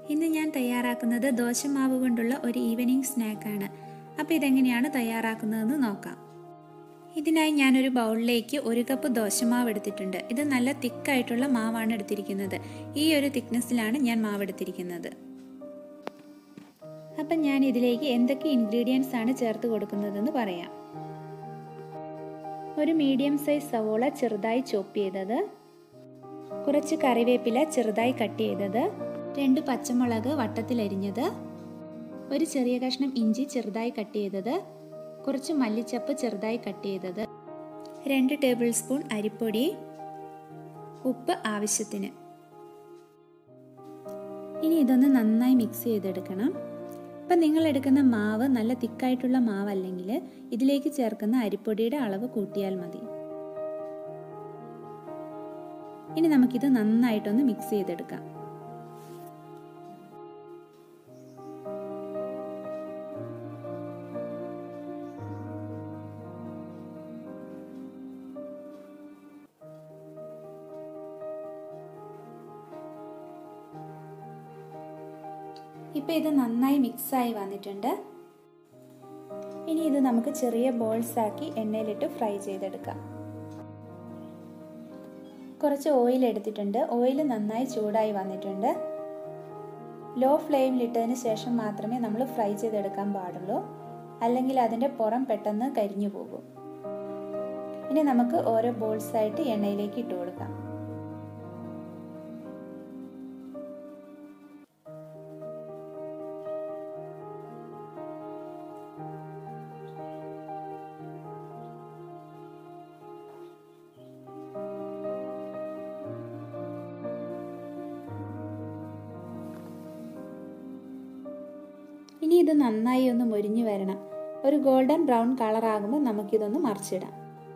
ഇന്ന് ഞാൻ തയ്യാറാക്കുന്നത് ദോശമാവ് കൊണ്ടുള്ള ഒരു ഈവനിങ് സ്നാക്കാണ്. അപ്പോൾ ഇതെങ്ങനെയാണ് തയ്യാറാക്കുന്നതെന്ന് നോക്കാം. ഇതിനായി ഞാനൊരു ബൗളിലേക്ക് 1 കപ്പ് ദോശമാവ് എടുത്തിട്ടുണ്ട്. ഇത് നല്ല തിക്കായിട്ടുള്ള മാവാണ് എടുത്തിരിക്കുന്നത്. ഈ ഒരു തിക്നെസ്സിലാണ് ഞാൻ മാവ് എടുത്തിരിക്കുന്നത്. അപ്പം ഞാൻ ഇതിലേക്ക് എന്തൊക്കെ ഇൻഗ്രീഡിയൻസ് ആണ് ചേർത്ത് കൊടുക്കുന്നതെന്ന് പറയാം. ഒരു മീഡിയം സൈസ് സവോള ചെറുതായി ചോപ്പ് ചെയ്തത്, കുറച്ച് കറിവേപ്പില ചെറുതായി കട്ട് ചെയ്തത്, 2 പച്ചമുളക് വട്ടത്തിലരിഞ്ഞത്, ഒരു ചെറിയ കഷ്ണം ഇഞ്ചി ചെറുതായി കട്ട് ചെയ്തത്, കുറച്ച് മല്ലിച്ചപ്പ് ചെറുതായി കട്ട് ചെയ്തത്, 2 ടേബിൾ സ്പൂൺ അരിപ്പൊടി, ഉപ്പ് ആവശ്യത്തിന്. ഇനി ഇതൊന്ന് നന്നായി മിക്സ് ചെയ്തെടുക്കണം. അപ്പം നിങ്ങൾ എടുക്കുന്ന മാവ് നല്ല തിക്കായിട്ടുള്ള മാവല്ലെങ്കിൽ ഇതിലേക്ക് ചേർക്കുന്ന അരിപ്പൊടിയുടെ അളവ് കൂട്ടിയാൽ മതി. ഇനി നമുക്കിത് നന്നായിട്ടൊന്ന് മിക്സ് ചെയ്തെടുക്കാം. ഇപ്പം ഇത് നന്നായി മിക്സായി വന്നിട്ടുണ്ട്. ഇനി ഇത് നമുക്ക് ചെറിയ ബോൾസ് ആക്കി എണ്ണയിലിട്ട് ഫ്രൈ ചെയ്തെടുക്കാം. കുറച്ച് ഓയിൽ എടുത്തിട്ടുണ്ട്. ഓയിൽ നന്നായി ചൂടായി വന്നിട്ടുണ്ട്. ലോ ഫ്ലെയിമിലിട്ടതിന് ശേഷം മാത്രമേ നമ്മൾ ഫ്രൈ ചെയ്തെടുക്കാൻ പാടുള്ളൂ, അല്ലെങ്കിൽ അതിൻ്റെ പുറം പെട്ടെന്ന് കരിഞ്ഞു പോകും. ഇനി നമുക്ക് ഓരോ ബോൾസ് ആയിട്ട് എണ്ണയിലേക്ക് ഇട്ട് കൊടുക്കാം. ഇനി ഇത് നന്നായി ഒന്ന് മൊരിഞ്ഞു വരണം. ഒരു ഗോൾഡൻ ബ്രൗൺ കളർ ആകുമ്പോൾ നമുക്കിതൊന്ന് മറിച്ചിടാം.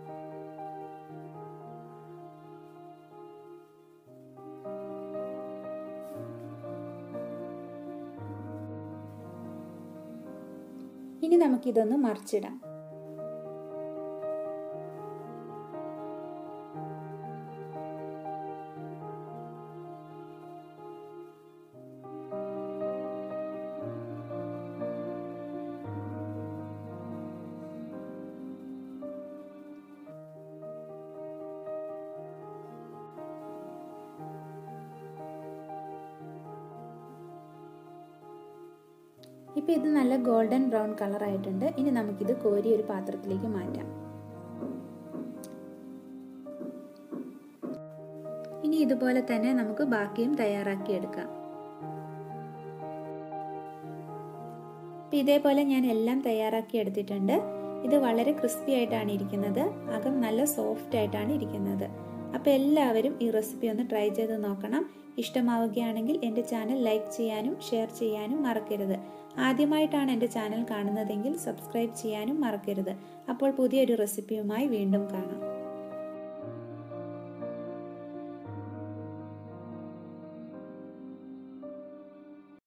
ഇനി നമുക്കിതൊന്ന് മറിച്ചിടാം. ഇപ്പോൾ ഇത് നല്ല ഗോൾഡൻ ബ്രൗൺ കളർ ആയിട്ടുണ്ട്. ഇനി നമുക്കിത് കോരി ഒരു പാത്രത്തിലേക്ക് മാറ്റാം. ഇനി ഇതുപോലെ തന്നെ നമുക്ക് ബാക്കിയും തയ്യാറാക്കിയെടുക്കാം. ഇപ്പം ഇതേപോലെ ഞാൻ എല്ലാം തയ്യാറാക്കി എടുത്തിട്ടുണ്ട്. ഇത് വളരെ ക്രിസ്പി ആയിട്ടാണ് ഇരിക്കുന്നത്. അകം നല്ല സോഫ്റ്റ് ആയിട്ടാണ് ഇരിക്കുന്നത്. അപ്പോൾ എല്ലാവരും ഈ റെസിപ്പി ഒന്ന് ട്രൈ ചെയ്ത് നോക്കണം. ഇഷ്ടമാവുകയാണെങ്കിൽ എൻ്റെ ചാനൽ ലൈക്ക് ചെയ്യാനും ഷെയർ ചെയ്യാനും മറക്കരുത്. ആദ്യമായിട്ടാണ് എൻ്റെ ചാനൽ കാണുന്നതെങ്കിൽ സബ്സ്ക്രൈബ് ചെയ്യാനും മറക്കരുത്. അപ്പോൾ പുതിയൊരു റെസിപ്പിയുമായി വീണ്ടും കാണാം.